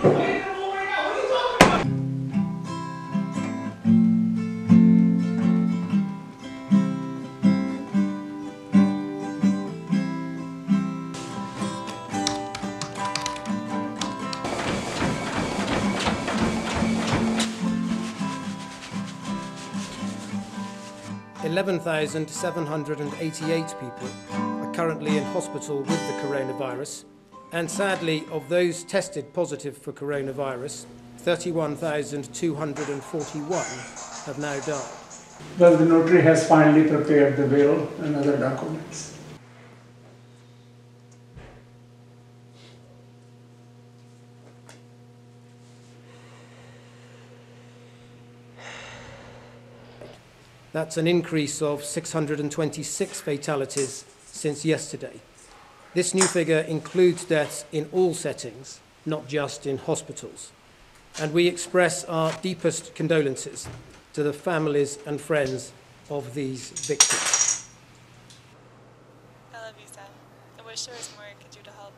$11,788 people are currently in hospital with the coronavirus, and sadly, of those tested positive for coronavirus, 31,241 have now died. Well, the notary has finally prepared the will and other documents. That's an increase of 626 fatalities since yesterday. This new figure includes deaths in all settings, not just in hospitals. And we express our deepest condolences to the families and friends of these victims. I love you, Sam. I wish there was more I could do to help.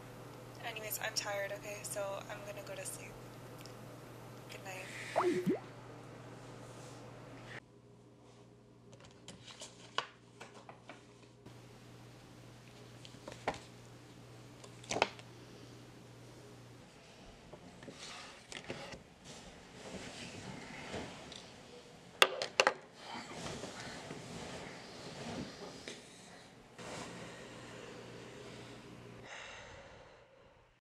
Anyways, I'm tired, okay? So I'm gonna go to sleep. Good night.